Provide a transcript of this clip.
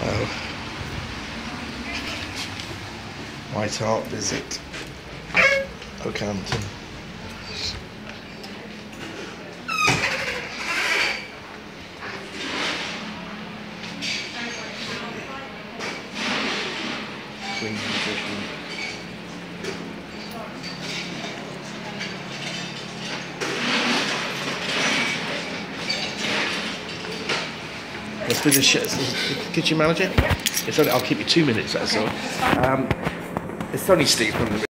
White Hart visit Oakhampton. Clean nutrition. Let's do the kitchen manager. It's only, I'll keep you 2 minutes, that's all. It's only Steve from the